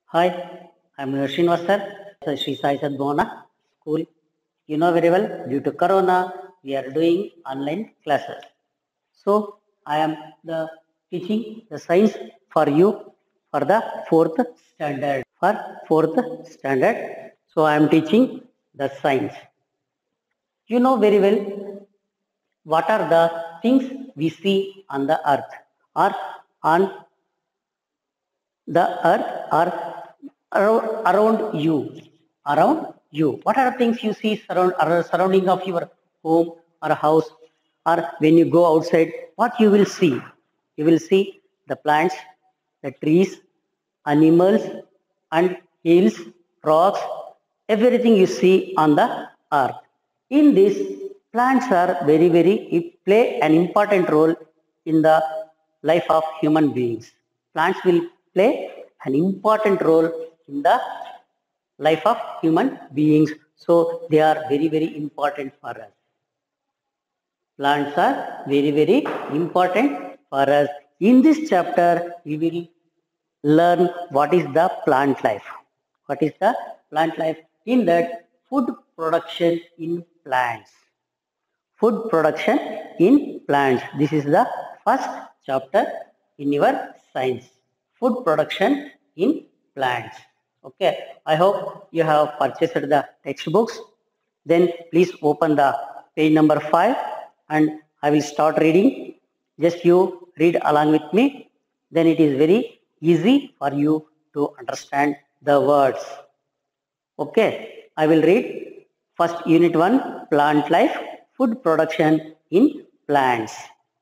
Hi, I'm Srinivas sir, Sri Sai Sadbhavana School. You know very well, due to Corona, we are doing online classes. So, I am teaching the science for you for the fourth standard. For fourth standard, so I am teaching the science. You know very well what are the things we see on the earth or on the earth or around you. Around you. What are the things you see surrounding of your home or house, or when you go outside? What you will see? You will see the plants, the trees, animals, and hills, rocks, everything you see on the earth. In this, plants are it play an important role in the life of human beings. Plants will play an important role in the life of human beings. So they are very important for us. Plants are very important for us. In this chapter, we will learn what is the plant life. What is the plant life? In that, food production in plants. Food production in plants. This is the first chapter in your science. Food production in plants. Okay, I hope you have purchased the textbooks. Then please open the page number 5 and I will start reading. Just you read along with me. Then it is very easy for you to understand the words. Okay, I will read first unit 1, plant life, food production in plants.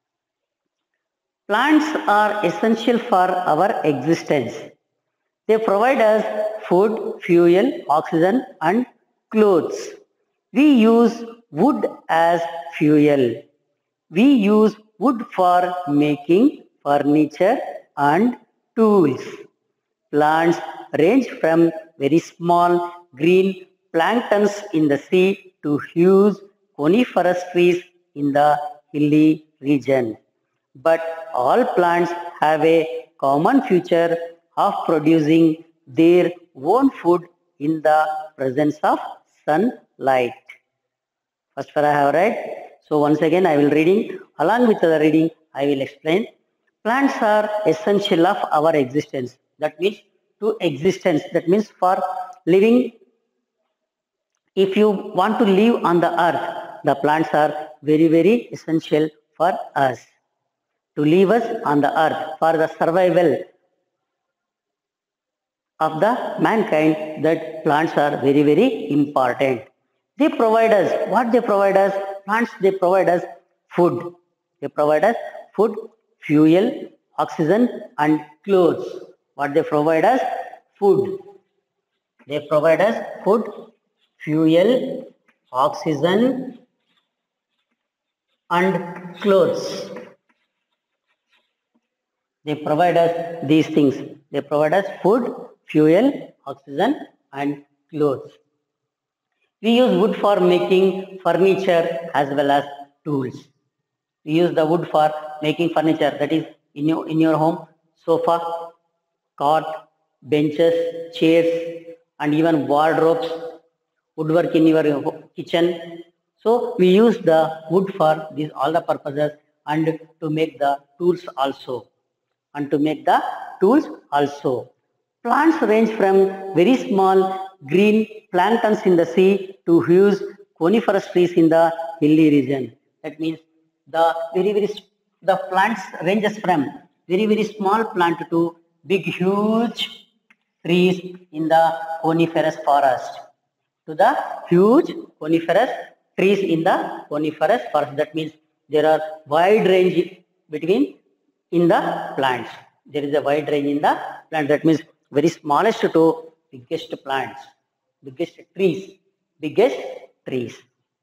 Plants are essential for our existence. They provide us food, fuel, oxygen, and clothes. We use wood as fuel. We use wood for making furniture and tools. Plants range from very small green planktons in the sea to huge coniferous trees in the hilly region. But all plants have a common feature of producing their own food in the presence of sunlight. First I have read. So once again I will reading. Along with the reading, I will explain. Plants are essential of our existence. That means to existence. That means for living. If you want to live on the earth, the plants are very essential for us. To live us on the earth, for the survival of the mankind, that plants are very important. They provide us, what they provide us? Plants, they provide us food. They provide us food, fuel, oxygen and clothes. What they provide us? Food. They provide us food, fuel, oxygen and clothes. They provide us these things. They provide us food, fuel, oxygen and clothes. We use wood for making furniture as well as tools. We use the wood for making furniture, that is in your home, sofa, cot, benches, chairs and even wardrobes, woodwork in your kitchen. So we use the wood for these all the purposes and to make the tools also. Plants range from very small green planktons in the sea to huge coniferous trees in the hilly region. That means the plants ranges from very small plant to big huge trees in the coniferous forest. To the huge coniferous trees in the coniferous forest. That means there are wide range between in the plants. There is a wide range in the plant. That means very smallest to biggest plants, biggest trees.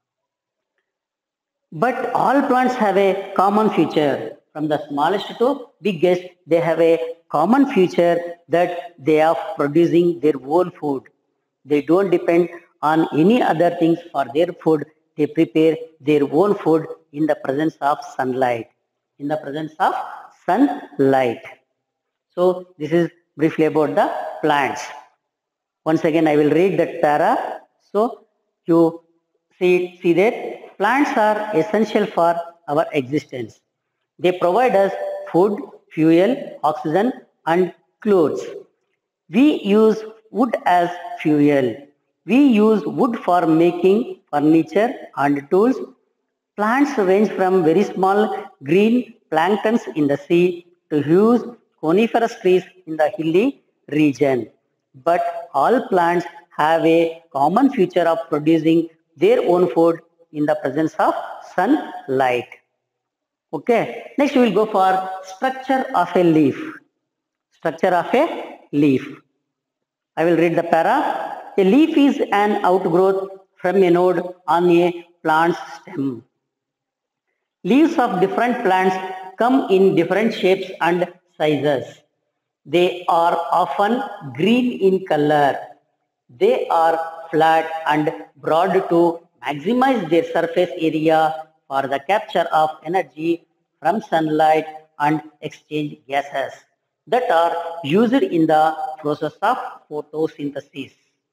But all plants have a common feature. From the smallest to biggest, they have a common feature that they are producing their own food. They don't depend on any other things for their food. They prepare their own food in the presence of sunlight. In the presence of sunlight. So this is briefly about the plants. Once again, I will read that para. So you see that plants are essential for our existence. They provide us food, fuel, oxygen, and clothes. We use wood as fuel. We use wood for making furniture and tools. Plants range from very small green planktons in the sea to huge coniferous trees in the hilly region. But all plants have a common feature of producing their own food in the presence of sunlight. Okay, next we will go for structure of a leaf. Structure of a leaf. I will read the para. A leaf is an outgrowth from a node on a plant's stem. Leaves of different plants come in different shapes and sizes. They are often green in color. They are flat and broad to maximize their surface area for the capture of energy from sunlight and exchange gases that are used in the process of photosynthesis.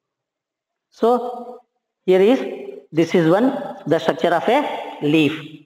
So here is, this is the structure of a leaf.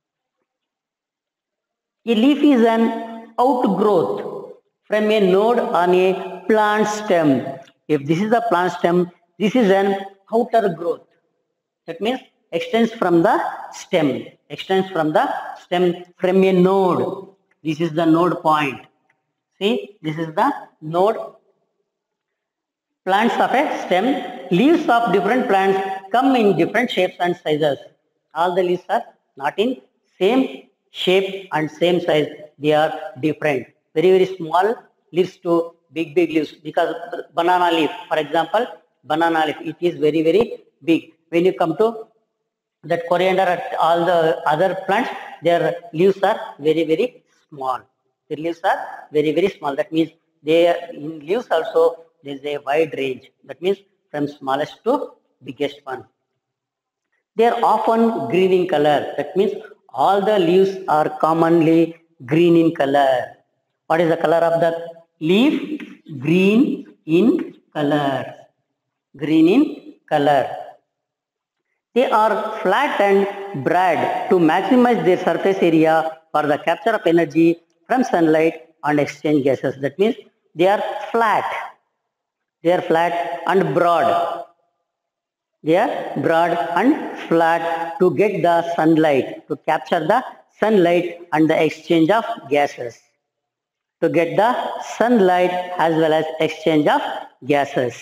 A leaf is an outgrowth from a node on a plant stem. If this is the plant stem, this is an outer growth. That means extends from the stem. Extends from the stem from a node. This is the node point. See, this is the node. Plants of a stem. Leaves of different plants come in different shapes and sizes. All the leaves are not in same shape and same size. They are different. Very, very small leaves to big leaves. Because banana leaf, for example, banana leaf, it is very, very big. When you come to that coriander and all the other plants, their leaves are very, very small. Their leaves are very, very small. That means in leaves also there is a wide range. That means from smallest to biggest one. They are often green in color. That means all the leaves are commonly green in color. What is the color of the leaf? Green in color. Green in color. They are flat and broad to maximize their surface area for the capture of energy from sunlight and exchange gases. That means they are flat. They are flat and broad. They are broad and flat to get the sunlight, to capture the sunlight and the exchange of gases. To get the sunlight as well as exchange of gases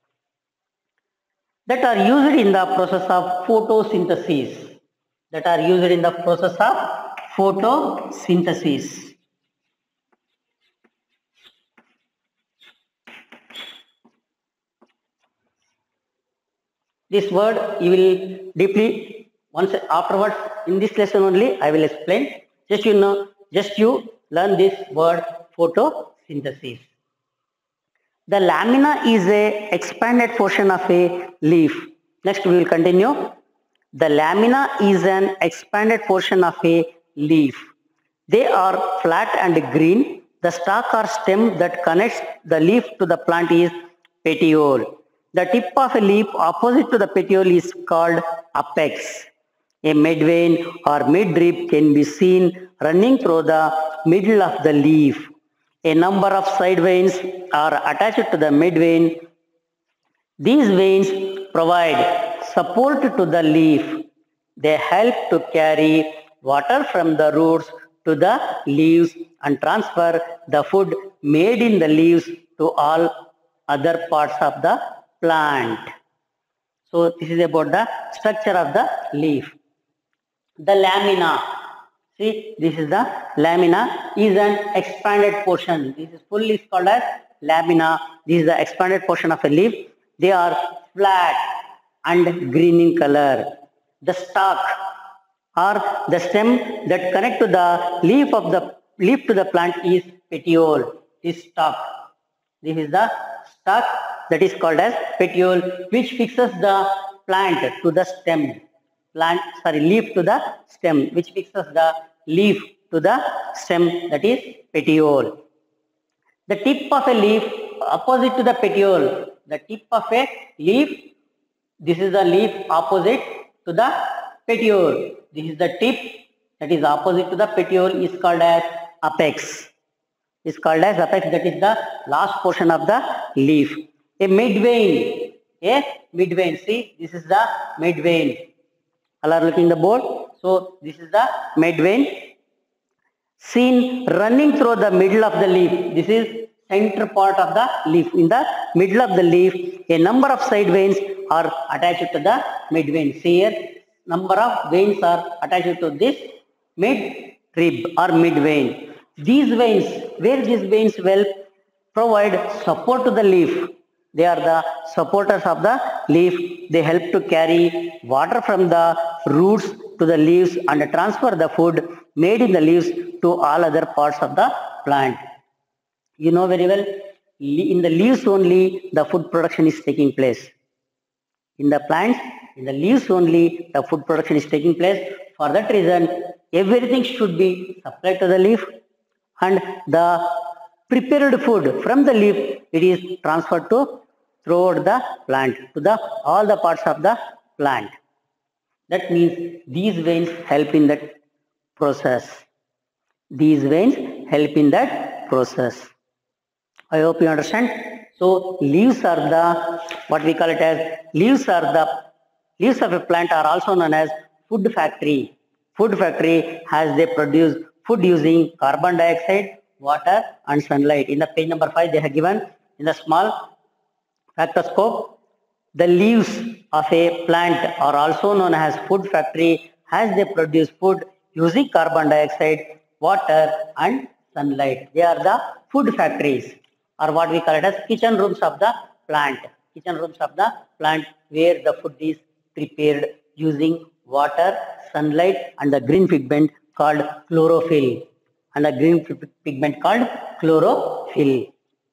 that are used in the process of photosynthesis. That are used in the process of photosynthesis. This word you will deeply once afterwards in this lesson only I will explain. Just you learn this word photosynthesis. The lamina is a expanded portion of a leaf. Next we will continue. The lamina is an expanded portion of a leaf. They are flat and green. The stalk or stem that connects the leaf to the plant is petiole. The tip of a leaf opposite to the petiole is called apex. A midvein or midrib can be seen running through the middle of the leaf. A number of side veins are attached to the midvein. These veins provide support to the leaf. They help to carry water from the roots to the leaves and transfer the food made in the leaves to all other parts of the plant. So this is about the structure of the leaf. The lamina. See, this is the lamina is an expanded portion. This is full leaf called as lamina. This is the expanded portion of a leaf. They are flat and green in color. The stalk or the stem that connect to the leaf to the plant is petiole. This stalk. This is the stalk that is called as petiole, which fixes the plant to the stem. Leaf to the stem, which fixes the leaf to the stem, that is petiole. The tip of a leaf opposite to the petiole. The tip of a leaf, this is the leaf opposite to the petiole. This is the tip that is opposite to the petiole is called as apex. Is called as apex, that is the last portion of the leaf. A midvein, see, this is the midvein. All are looking the board. So this is the midvein. Seen running through the middle of the leaf. This is center part of the leaf. In the middle of the leaf, a number of side veins are attached to the midvein. See here, number of veins are attached to this mid-rib or midvein. These veins, where these veins will provide support to the leaf. They are the supporters of the leaf. They help to carry water from the roots to the leaves and transfer the food made in the leaves to all other parts of the plant. You know very well, in the leaves only the food production is taking place. In the plants, in the leaves only the food production is taking place. For that reason, everything should be supplied to the leaf, and the prepared food from the leaf, it is transferred to throughout the plant, to the all the parts of the plant. That means these veins help in that process. These veins help in that process. I hope you understand. So leaves are the, what we call it as, leaves of a plant are also known as food factory. Food factory, as they produce food using carbon dioxide, water and sunlight. In the page number 5, they have given in the small factoscope, the leaves of a plant are also known as food factory, as they produce food using carbon dioxide, water and sunlight. They are the food factories, or what we call it as kitchen rooms of the plant. Kitchen rooms of the plant, where the food is prepared using water, sunlight and the green pigment called chlorophyll. And the green pigment called chlorophyll.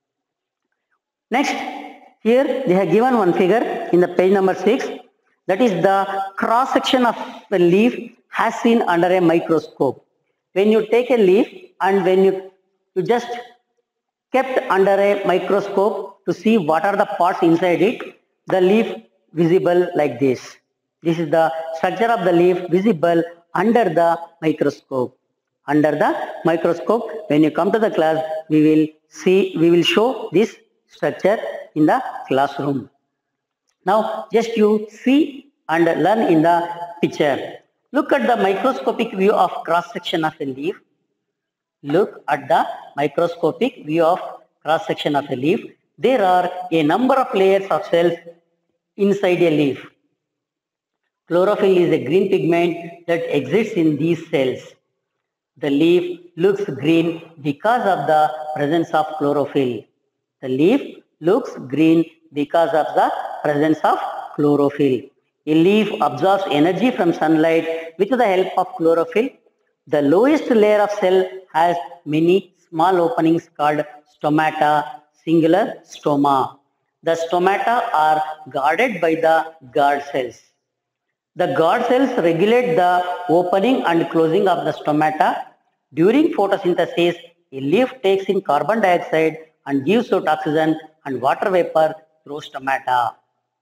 Next, here they have given one figure in the page number 6. That is the cross section of a leaf as seen under a microscope. When you take a leaf and when you just kept under a microscope to see what are the parts inside it, the leaf visible like this. This is the structure of the leaf visible under the microscope. Under the microscope, when you come to the class, we will show this structure in the classroom. Now just you see and learn in the picture. Look at the microscopic view of cross section of a leaf. Look at the microscopic view of cross section of a leaf. There are a number of layers of cells inside a leaf. Chlorophyll is a green pigment that exists in these cells. The leaf looks green because of the presence of chlorophyll. The leaf looks green because of the presence of chlorophyll. A leaf absorbs energy from sunlight with the help of chlorophyll. The lowest layer of cell has many small openings called stomata, singular stoma. The stomata are guarded by the guard cells. The guard cells regulate the opening and closing of the stomata. During photosynthesis, a leaf takes in carbon dioxide and gives out oxygen and water vapor through stomata.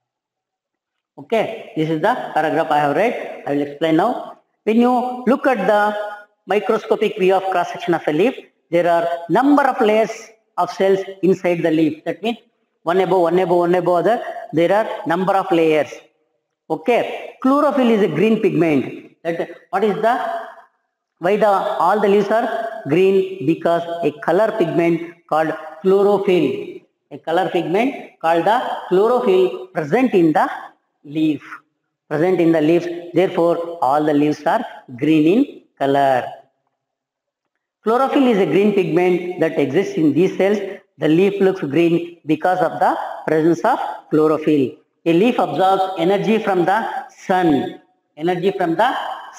Okay, this is the paragraph I have read. I will explain now. When you look at the microscopic view of cross section of a leaf, there are number of layers of cells inside the leaf. That means one above other. There are number of layers. Okay, chlorophyll is a green pigment. That what is the why all the leaves are green? Because a color pigment called chlorophyll. A color pigment called the chlorophyll present in the leaf. Present in the leaves. Therefore, all the leaves are green in color. Chlorophyll is a green pigment that exists in these cells. The leaf looks green because of the presence of chlorophyll. A leaf absorbs energy from the sun. Energy from the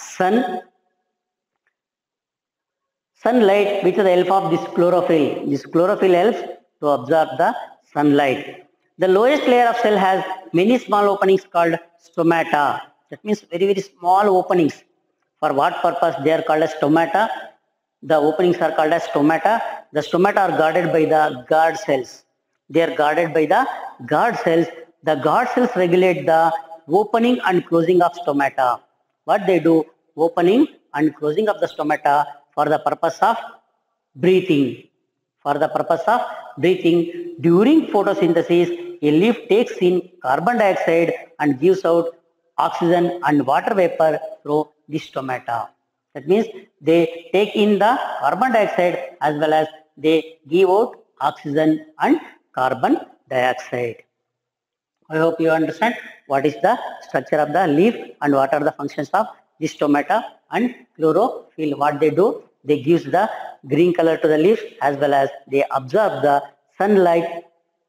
sunlight with the help of this chlorophyll. This chlorophyll helps to absorb the sunlight. The lowest layer of cell has many small openings called stomata. That means very, very small openings. For what purpose they are called as stomata? The openings are called as stomata. The stomata are guarded by the guard cells. They are guarded by the guard cells. The guard cells regulate the opening and closing of stomata. What they do? Opening and closing of the stomata for the purpose of breathing. For the purpose of breathing, during photosynthesis, a leaf takes in carbon dioxide and gives out oxygen and water vapor through the stomata. That means they take in the carbon dioxide as well as they give out oxygen and carbon dioxide. I hope you understand what is the structure of the leaf and what are the functions of the stomata and chlorophyll. What they do, they give the green color to the leaf as well as they absorb the sunlight,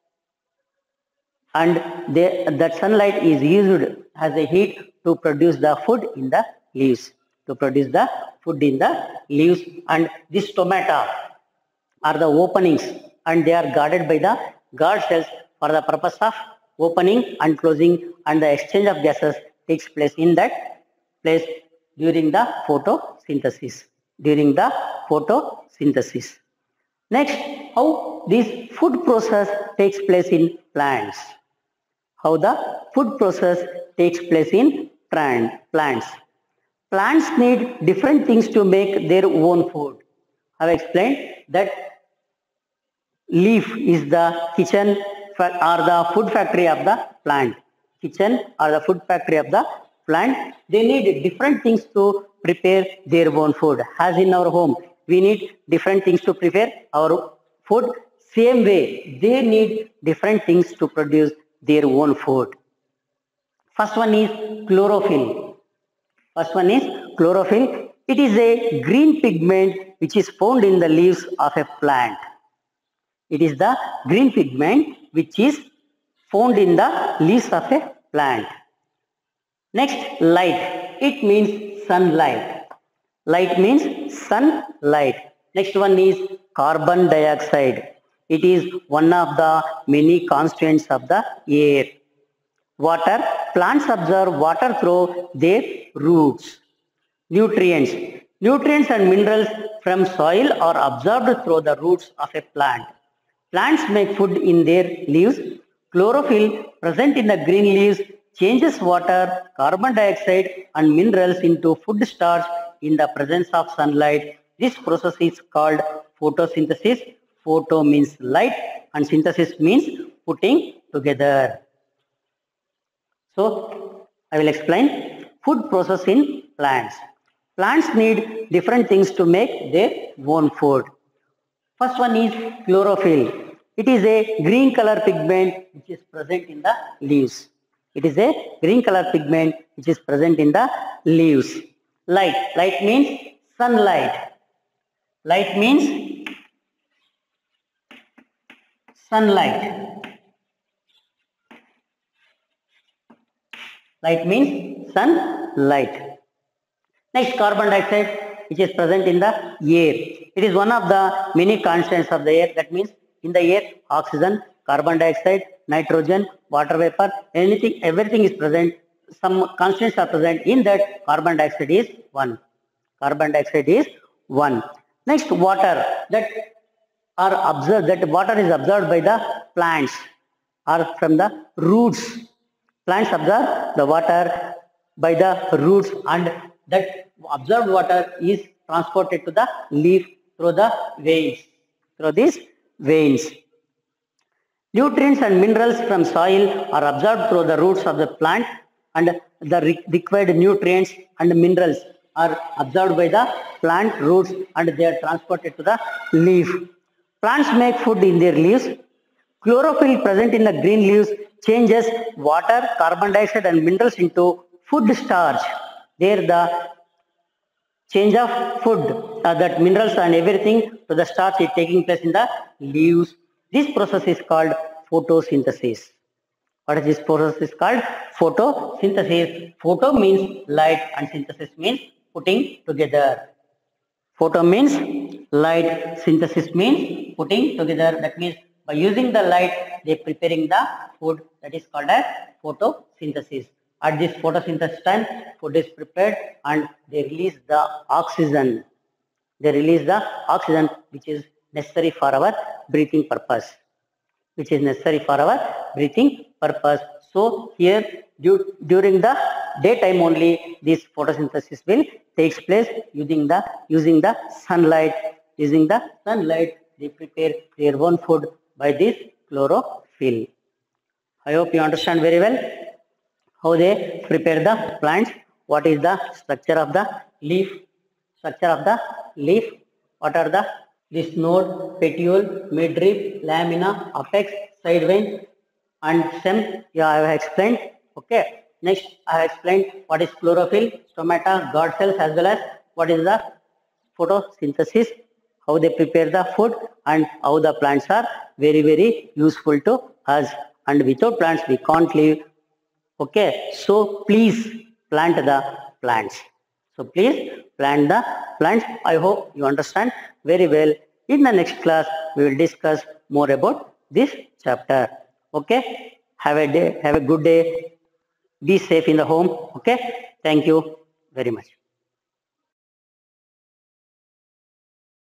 and that sunlight is used as a heat to produce the food in the leaves. To produce the food in the leaves, and the stomata are the openings and they are guarded by the guard cells for the purpose of opening and closing, and the exchange of gases takes place in that place during the photosynthesis. During the photosynthesis. Next, how this food process takes place in plants. How the food process takes place in plants. Plants need different things to make their own food. I have explained that leaf is the kitchen or the food factory of the plant. Kitchen or the food factory of the plant. They need different things to prepare their own food. As in our home, we need different things to prepare our food. Same way, they need different things to produce their own food. First one is chlorophyll. First one is chlorophyll. It is a green pigment which is found in the leaves of a plant. It is the green pigment which is found in the leaves of a plant. Next, light. It means sunlight. Light means sunlight. Next one is carbon dioxide. It is one of the many constituents of the air. Water. Plants absorb water through their roots. Nutrients. Nutrients and minerals from soil are absorbed through the roots of a plant. Plants make food in their leaves. Chlorophyll present in the green leaves changes water, carbon dioxide and minerals into food starch in the presence of sunlight. This process is called photosynthesis. Photo means light and synthesis means putting together. So, I will explain food process in plants. Plants need different things to make their own food. First one is chlorophyll. It is a green color pigment which is present in the leaves. It is a green color pigment which is present in the leaves. Light. Light means sunlight. Light means sunlight. Light means sunlight. Next, carbon dioxide, which is present in the air. It is one of the many constants of the air. That means in the air, oxygen, carbon dioxide, nitrogen, water vapor, everything is present. Some constants are present. In that, carbon dioxide is one. Carbon dioxide is one. Next, water. That water is absorbed by the plants or from the roots. Plants absorb the water by the roots, and that absorbed water is transported to the leaf through the veins. Through these veins. Nutrients and minerals from soil are absorbed through the roots of the plant, and the required nutrients and minerals are absorbed by the plant roots and they are transported to the leaf. Plants make food in their leaves. Chlorophyll present in the green leaves changes water, carbon dioxide and minerals into food starch. There the change of food, that minerals and everything to the starch is taking place in the leaves. This process is called photosynthesis. What is this process is called? Photosynthesis. Photo means light and synthesis means putting together. Photo means light, synthesis means putting together. That means by using the light, they are preparing the food. That is called as photosynthesis. At this photosynthesis time, food is prepared and they release the oxygen. They release the oxygen which is necessary for our breathing purpose. which is necessary for our breathing purpose. So here during the daytime only this photosynthesis will takes place using the sunlight. Using the sunlight they prepare their own food by this chlorophyll. I hope you understand very well how they prepare the plants. What is the structure of the leaf? Structure of the leaf. What are the this node, petiole, midrib, lamina, apex, side vein, and stem? Yeah, I have explained. Okay. Next, I have explained what is chlorophyll, stomata, guard cells, as well as what is the photosynthesis, how they prepare the food, and how the plants are very useful to us. And without plants, we can't live. Okay, so please plant the plants. So please plant the plants. I hope you understand very well. In the next class, we will discuss more about this chapter. Okay, have a good day. Be safe in the home. Okay, thank you very much.